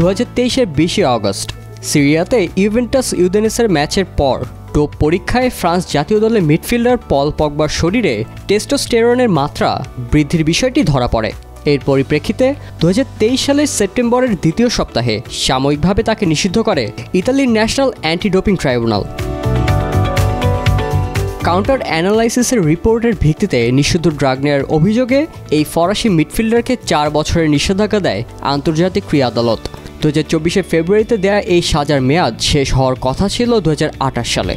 2023-এর 20 August সিরিয়াতে Juventus ইউদেনেসের ম্যাচের পর ডোপ পরীক্ষায় ফ্রান্স জাতীয় দলের মিডফিল্ডার পল পগবার শরীরে টেস্টোস্টেরনের মাত্রা বৃদ্ধির বিষয়টি ধরা পড়ে। এর পরিপ্রেক্ষিতে 2023 সালের সেপ্টেম্বরের দ্বিতীয় সপ্তাহে সাময়িকভাবে তাকে নিষিদ্ধ করে ইতালির national anti doping tribunal. Counter অ্যানালাইসিসের রিপোর্টের ভিত্তিতে নিষিদ্ধ ড্রাগ নেওয়ার অভিযোগে এই ফরাসি মিডফিল্ডারকে 4 বছরের নিষেধাজ্ঞা দেয় আন্তর্জাতিক ক্রীড়া আদালত। 2024 ফেব্রুয়ারিতে দেয়া এই সাজার মেয়াদ শেষ হওয়ার কথা ছিল 2028 সালে।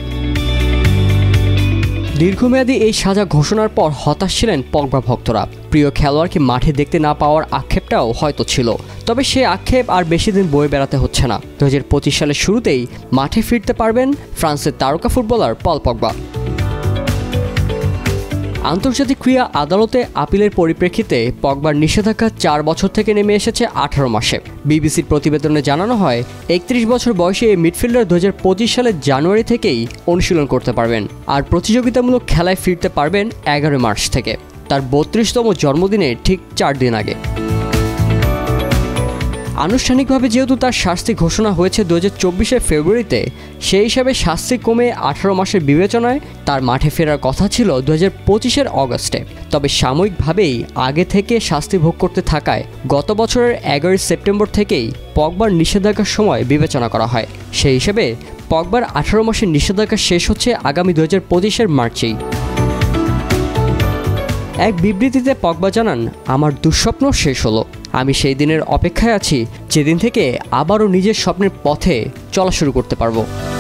দীর্ঘমেয়াদী এই সাজা ঘোষণার পর হতাশ ছিলেন পগবা ভক্তরা। প্রিয় খেলোয়াড়কে মাঠে দেখতে না পাওয়ার আক্ষেপটাও হয়তো ছিল, তবে সে আক্ষেপ আর বেশি দিন বয়ে বেড়াতে হচ্ছে না। 2025 সালের শুরুতেই মাঠে ফিরতে পারবেন ফ্রান্সের তারকা ফুটবলার পল পগবা। আন্তর্জাতিক ক্রীড়া আদালতে আপিলের পরিপ্রেক্ষিতে পগবার নিষেধাজ্ঞা 4 বছর থেকে নেমে এসেছে 18 মাসে। বিবিসির প্রতিবেদনে জানানো হয় 31 বছর বয়সে এই মিডফিল্ডার 2025 সালের জানুয়ারি থেকেই অনুশীলন করতে পারবেন, আর প্রতিযোগিতামূলক খেলায় ফিরতে পারবেন 11 মার্চ থেকে, তার 32তম জন্মদিনের ঠিক 4 দিন আগে। আনুষ্ঠানিকভাবে যেহেতু তার শাস্তি ঘোষণা হয়েছে 2024 ফেব্রুয়ারিতে, সেই হিসাবে শাস্তি কমে 18 মাসের বিবেচনায় তার মাঠে ফেরার কথা ছিল 2025 অগস্টে। তবে সাময়িকভাবেই আগে থেকে শাস্তি ভোগ করতে থাকায় গত বছরের 11 সেপ্টেম্বর থেকেই পগবার নিষেধাজ্ঞার সময় বিবেচনা করা হয়। সেই হিসেবে পগবার 18 মাসের নিষেধাজ্ঞা শেষ হচ্ছে আগামী 2025 মার্চেই। এক বিবৃতিতে পগবা জানান, আমার দুঃস্বপ্ন শেষ হলো। আমি সেই দিনের অপেক্ষায় আছি যেদিন থেকে আবারও নিজের স্বপ্নের পথে চলা শুরু করতে পারবো।